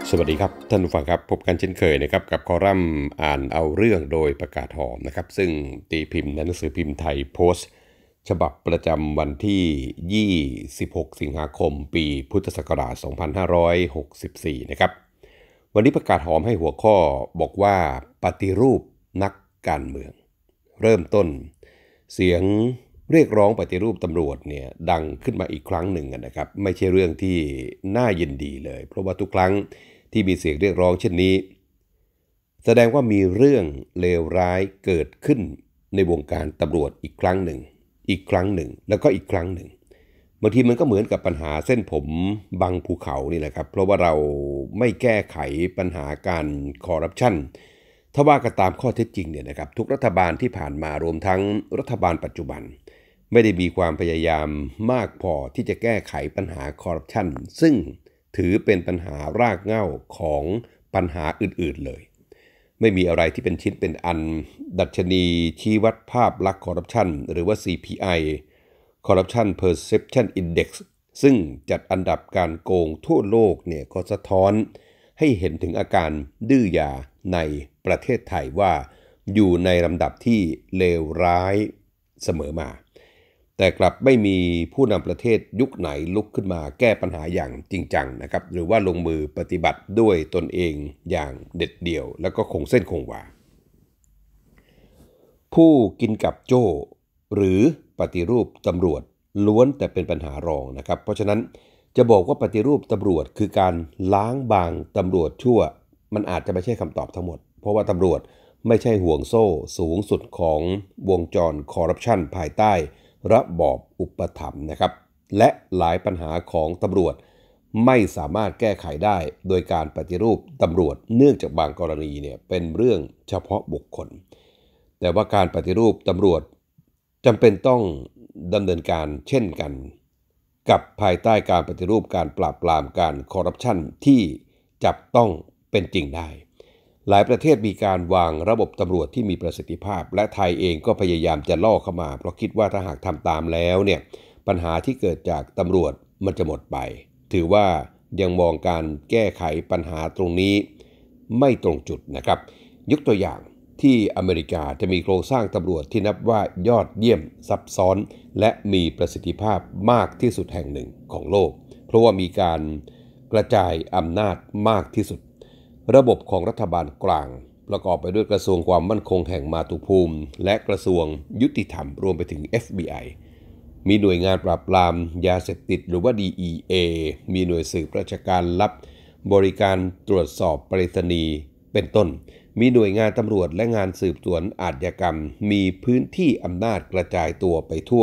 สวัสดีครับท่านผู้ฟังครับพบกันเช่นเคยนะครับกับคอลัมน์อ่านเอาเรื่องโดยประกาศหอมนะครับซึ่งตีพิมพ์ในหนังสือพิมพ์ไทยโพสต์ฉบับประจำวันที่26สิงหาคมปีพุทธศักราช2564นะครับวันนี้ประกาศหอมให้หัวข้อบอกว่าปฏิรูปนักการเมืองเริ่มต้นเสียงเรียกร้องปฏิรูปตำรวจเนี่ยดังขึ้นมาอีกครั้งหนึ่งนะครับไม่ใช่เรื่องที่น่ายินดีเลยเพราะว่าทุกครั้งที่มีเสียงเรียกร้องเช่นนี้แสดงว่ามีเรื่องเลวร้ายเกิดขึ้นในวงการตำรวจอีกครั้งหนึ่งแล้วก็อีกครั้งหนึ่งบางทีมันก็เหมือนกับปัญหาเส้นผมบังภูเขานี่แหละครับเพราะว่าเราไม่แก้ไขปัญหาการคอร์รัปชันถ้าว่ากันตามข้อเท็จจริงเนี่ยนะครับทุกรัฐบาลที่ผ่านมารวมทั้งรัฐบาลปัจจุบันไม่ได้มีความพยายามมากพอที่จะแก้ไขปัญหาคอร์รัปชันซึ่งถือเป็นปัญหารากเหง้าของปัญหาอื่นๆเลยไม่มีอะไรที่เป็นชิ้นเป็นอันดัชนีชี้วัดภาพลักษณ์คอร์รัปชันหรือว่า CPI Corruption Perception Index ซึ่งจัดอันดับการโกงทั่วโลกเนี่ยก็สะท้อนให้เห็นถึงอาการดื้อยาในประเทศไทยว่าอยู่ในลำดับที่เลวร้ายเสมอมาแต่กลับไม่มีผู้นำประเทศยุคไหนลุกขึ้นมาแก้ปัญหาอย่างจริงจังนะครับหรือว่าลงมือปฏิบัติด้วยตนเองอย่างเด็ดเดี่ยวแล้วก็คงเส้นคงวาผู้กินกับโจ้หรือปฏิรูปตำรวจล้วนแต่เป็นปัญหารองนะครับเพราะฉะนั้นจะบอกว่าปฏิรูปตำรวจคือการล้างบางตำรวจชั่วมันอาจจะไม่ใช่คำตอบทั้งหมดเพราะว่าตำรวจไม่ใช่ห่วงโซ่สูงสุดของวงจรคอร์รัปชันภายใต้ระบอบอุปถัมภ์นะครับและหลายปัญหาของตำรวจไม่สามารถแก้ไขได้โดยการปฏิรูปตำรวจเนื่องจากบางกรณีเนี่ยเป็นเรื่องเฉพาะบุคคลแต่ว่าการปฏิรูปตำรวจจำเป็นต้องดำเนินการเช่นกันกับภายใต้การปฏิรูปการปราบปรามการคอร์รัปชันที่จับต้องเป็นจริงได้หลายประเทศมีการวางระบบตำรวจที่มีประสิทธิภาพและไทยเองก็พยายามจะล่อเข้ามาเพราะคิดว่าถ้าหากทำตามแล้วเนี่ยปัญหาที่เกิดจากตำรวจมันจะหมดไปถือว่ายังมองการแก้ไขปัญหาตรงนี้ไม่ตรงจุดนะครับยกตัวอย่างที่อเมริกาจะมีโครงสร้างตำรวจที่นับว่ายอดเยี่ยมซับซ้อนและมีประสิทธิภาพมากที่สุดแห่งหนึ่งของโลกเพราะว่ามีการกระจายอำนาจมากที่สุดระบบของรัฐบาลกลางประกอบไปด้วยกระทรวงความมั่นคงแห่งมาตุภูมิและกระทรวงยุติธรรมรวมไปถึง FBI มีหน่วยงานปราบปรามยาเสพติดหรือว่า DEA มีหน่วยสืบราชการลับบริการตรวจสอบไปรษณีย์เป็นต้นมีหน่วยงานตำรวจและงานสืบสวนอาชญากรรมมีพื้นที่อำนาจกระจายตัวไปทั่ว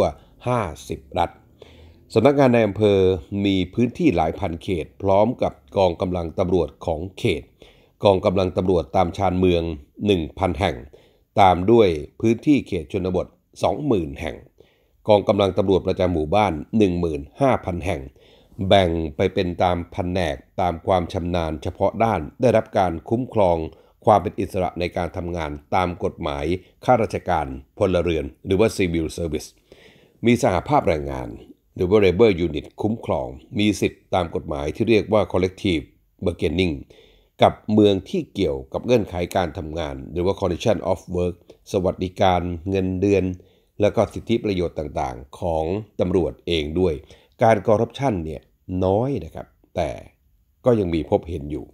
50รัฐสำนักงานในอำเภอมีพื้นที่หลายพันเขตพร้อมกับกองกำลังตำรวจของเขตกองกำลังตำรวจตามชานเมือง 1,000 แห่งตามด้วยพื้นที่เขตชนบท 20,000 แห่งกองกำลังตำรวจประจำหมู่บ้าน 15,000 แห่งแบ่งไปเป็นตามแผนกตามความชำนาญเฉพาะด้านได้รับการคุ้มครองความเป็นอิสระในการทำงานตามกฎหมายข้าราชการพลเรือนหรือว่า Civil Service มีสหภาพแรงงานหรือว่า Labor Unit คุ้มครองมีสิทธิตามกฎหมายที่เรียกว่า Collective Bargaining กับเมืองที่เกี่ยวกับเงื่อนไขการทำงานหรือว่า Condition of Work สวัสดิการเงินเดือนและก็สิทธิประโยชน์ต่างๆของตำรวจเองด้วยการคอร์รัปชันเนี่ยน้อยนะครับแต่ก็ยังมีพบเห็นอยู่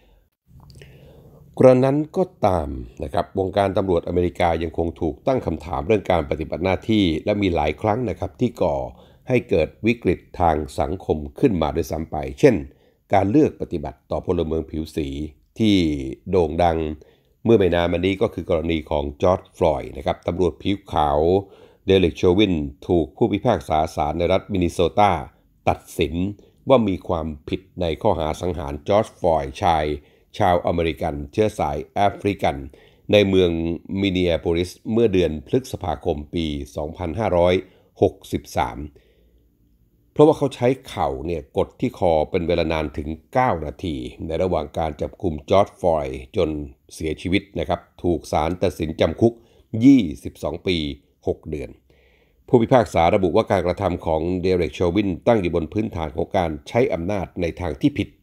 กระนั้นก็ตามนะครับวงการตำรวจอเมริกายังคงถูกตั้งคำถามเรื่องการปฏิบัติหน้าที่และมีหลายครั้งนะครับที่ก่อให้เกิดวิกฤตทางสังคมขึ้นมาด้วยซ้ำไปเช่นการเลือกปฏิบัติต่อพลเมืองผิวสีที่โด่งดังเมื่อไม่นานมานี้ก็คือกรณีของจอร์จฟลอยด์นะครับตำรวจผิวขาวเดเร็กโชวินถูกผู้พิพากษาศาลในรัฐมินนิโซตาตัดสินว่ามีความผิดในข้อหาสังหารจอร์จฟลอยด์ชาวอเมริกันเชื้อสายแอฟริกันในเมืองมินนีแอโพลิสเมื่อเดือนพฤษภาคมปี 2563 เพราะว่าเขาใช้เข่าเนี่ยกดที่คอเป็นเวลานานถึง9นาทีในระหว่างการจับกุมจอร์จฟลอยด์จนเสียชีวิตนะครับถูกศาลตัดสินจำคุก22ปี6เดือนผู้พิพากษาระบุว่าการกระทำของเดเร็กโชวินตั้งอยู่บนพื้นฐานของการใช้อำนาจในทางที่ผิด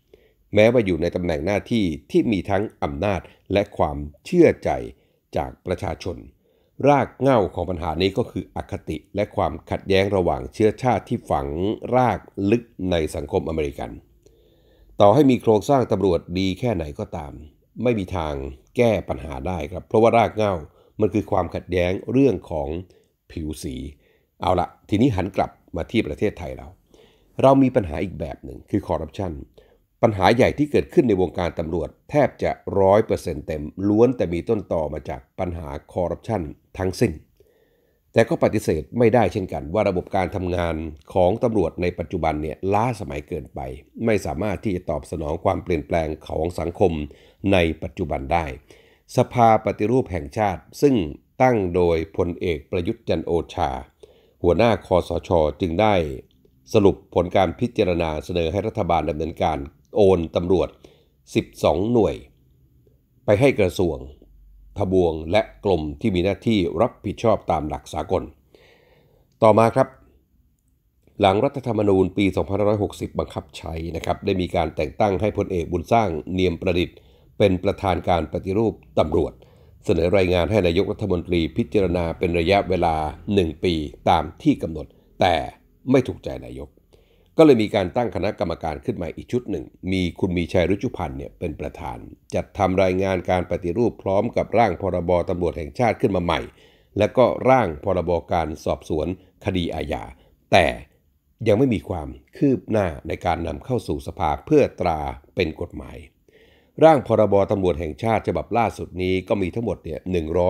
แม้ว่าอยู่ในตำแหน่งหน้าที่ที่มีทั้งอำนาจและความเชื่อใจจากประชาชนรากเหง้าของปัญหานี้ก็คืออคติและความขัดแย้งระหว่างเชื้อชาติที่ฝังรากลึกในสังคมอเมริกันต่อให้มีโครงสร้างตำรวจดีแค่ไหนก็ตามไม่มีทางแก้ปัญหาได้ครับเพราะว่ารากเหง้ามันคือความขัดแย้งเรื่องของผิวสีเอาละทีนี้หันกลับมาที่ประเทศไทยเรามีปัญหาอีกแบบหนึ่งคือคอร์รัปชันปัญหาใหญ่ที่เกิดขึ้นในวงการตำรวจแทบจะ 100% เต็มล้วนแต่มีต้นต่อมาจากปัญหาคอร์รัปชันทั้งสิ้นแต่ก็ปฏิเสธไม่ได้เช่นกันว่าระบบการทำงานของตำรวจในปัจจุบันเนี่ยล้าสมัยเกินไปไม่สามารถที่จะตอบสนองความเปลี่ยนแปลงของสังคมในปัจจุบันได้สภาปฏิรูปแห่งชาติซึ่งตั้งโดยพลเอกประยุทธ์จันทร์โอชาหัวหน้าคสช.จึงได้สรุปผลการพิจารณาเสนอให้รัฐบาลดำเนินการโอนตำรวจ12หน่วยไปให้กระทรวงทบวงและกรมที่มีหน้าที่รับผิดชอบตามหลักสากลต่อมาครับหลังรัฐธรรมนูญปี2560บังคับใช้นะครับได้มีการแต่งตั้งให้พลเอกบุญสร้างเนียมประดิษฐ์เป็นประธานการปฏิรูปตำรวจเสนอรายงานให้นายกรัฐมนตรีพิจารณาเป็นระยะเวลา1ปีตามที่กำหนดแต่ไม่ถูกใจนายกก็เลยมีการตั้งคณะกรรมการขึ้นมาอีกชุดหนึ่งมีคุณมีชัยฤชุพันธ์เนี่ยเป็นประธานจัดทำรายงานการปฏิรูปพร้อมกับร่างพรบตำรวจแห่งชาติขึ้นมาใหม่และก็ร่างพรบการสอบสวนคดีอาญาแต่ยังไม่มีความคืบหน้าในการนำเข้าสู่สภาเพื่อตราเป็นกฎหมายร่างพรบตำรวจแห่งชาติฉบับล่าสุดนี้ก็มีทั้งหมดเนี่ย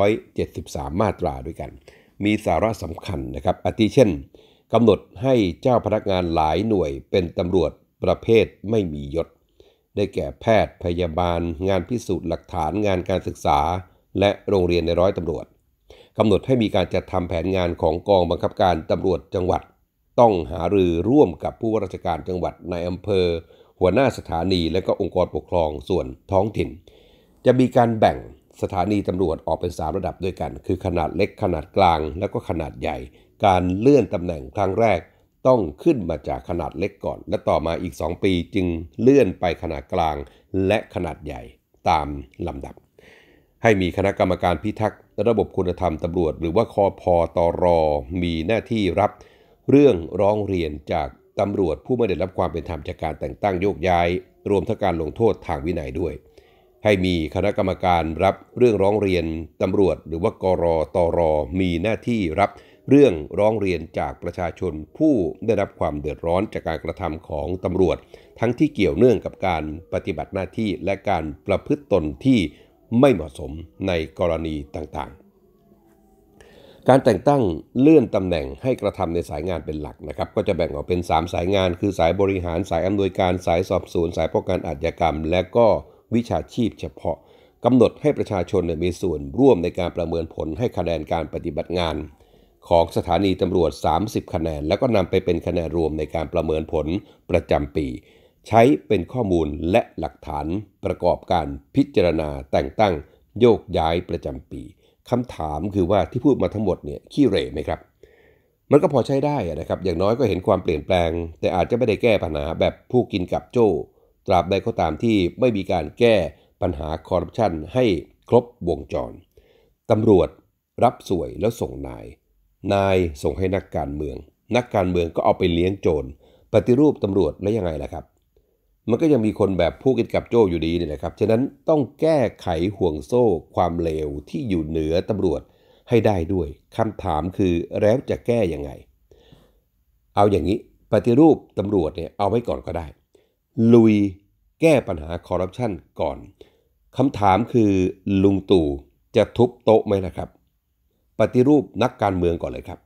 173มาตราด้วยกันมีสาระสำคัญนะครับอาทิเช่นกำหนดให้เจ้าพนักงานหลายหน่วยเป็นตำรวจประเภทไม่มียศได้แก่แพทย์พยาบาลงานพิสูจน์หลักฐานงานการศึกษาและโรงเรียนในร้อยตำรวจกำหนดให้มีการจัดทำแผนงานของกองบังคับการตำรวจจังหวัดต้องหารือร่วมกับผู้ว่าราชการจังหวัดในอำเภอหัวหน้าสถานีและก็องค์กรปกครองส่วนท้องถิ่นจะมีการแบ่งสถานีตำรวจออกเป็น3ระดับด้วยกันคือขนาดเล็กขนาดกลางและก็ขนาดใหญ่การเลื่อนตำแหน่งครั้งแรกต้องขึ้นมาจากขนาดเล็กก่อนและต่อมาอีก2ปีจึงเลื่อนไปขนาดกลางและขนาดใหญ่ตามลำดับให้มีคณะกรรมการพิทักษ์ระบบคุณธรรมตำรวจหรือว่าคพตรมีหน้าที่รับเรื่องร้องเรียนจากตำรวจผู้ไม่ได้รับความเป็นธรรมจากการแต่งตั้งโยกย้ายรวมทั้งการลงโทษทางวินัยด้วยให้มีคณะกรรมการรับเรื่องร้องเรียนตำรวจหรือว่ากรตรมีหน้าที่รับเรื่องร้องเรียนจากประชาชนผู้ได้รับความเดือดร้อนจากการกระทำของตำรวจทั้งที่เกี่ยวเนื่องกับการปฏิบัติหน้าที่และการประพฤติตนที่ไม่เหมาะสมในกรณีต่างๆการแต่งตั้งเลื่อนตำแหน่งให้กระทำในสายงานเป็นหลักนะครับก็จะแบ่งออกเป็น3สายงานคือสายบริหารสายอำนวยการสายสอบสวนสายป้องกันอาชญากรรมและก็วิชาชีพเฉพาะกำหนดให้ประชาชนมีส่วนร่วมในการประเมินผลให้คะแนนการปฏิบัติงานของสถานีตำรวจ30คะแนนแล้วก็นำไปเป็นคะแนนรวมในการประเมินผลประจำปีใช้เป็นข้อมูลและหลักฐานประกอบการพิจารณาแต่งตั้งโยกย้ายประจำปีคำถามคือว่าที่พูดมาทั้งหมดเนี่ยขี้เหร่ไหมครับมันก็พอใช้ได้นะครับอย่างน้อยก็เห็นความเปลี่ยนแปลงแต่อาจจะไม่ได้แก้ปัญหาแบบผู้กินกับโจ้ตราบใดก็ตามที่ไม่มีการแก้ปัญหาคอร์รัปชันให้ครบวงจรตำรวจรับสวยแล้วส่งนายส่งให้นักการเมืองนักการเมืองก็เอาไปเลี้ยงโจรปฏิรูปตำรวจแล้วยังไงล่ะครับมันก็ยังมีคนแบบผู้กินกับโจ้อยู่ดีนี่แหละครับฉะนั้นต้องแก้ไขห่วงโซ่ความเลวที่อยู่เหนือตำรวจให้ได้ด้วยคำถามคือแล้วจะแก้ยังไงเอาอย่างนี้ปฏิรูปตำรวจเนี่ยเอาไว้ก่อนก็ได้ลุยแก้ปัญหาคอร์รัปชันก่อนคำถามคือลุงตู่จะทุบโต๊ะไหมล่ะครับปฏิรูปนักการเมืองก่อนเลยครับ